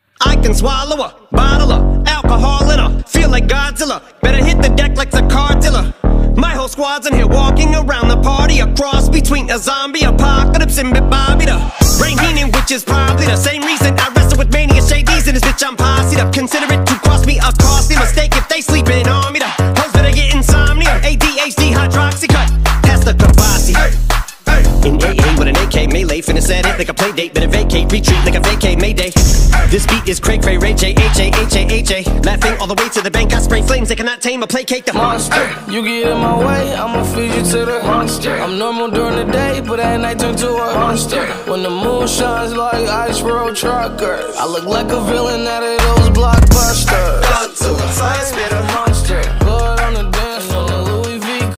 I can swallow a bottle of alcohol in her. Feel like Godzilla, better hit the deck like the cartilla. My whole squad's in here walking around the party, a cross between a zombie apocalypse and Bobby the Brain Heenan, which is probably the same reason I wrestle with mania shades in this bitch. I'm posse'd up. Consider it to cost me a costly mistake if they sleeping on me. The hoes better get insomnia, ADHD, hydroxy cut, pass the Kavasi. In AA with an AK melee, finna set it like a play date, better vacate, retreat like a vacay Mayday. This beat is cray cray, Ray J, H-A, laughing all the way to the bank. I spray flames, they cannot tame or placate the monster. You get in my way, I'ma feed you to the monster. I'm normal during the day, but at night turn to a monster. When the moon shines like ice road truckers, I look like a villain out of those blockbusters. Fire spitter, monster.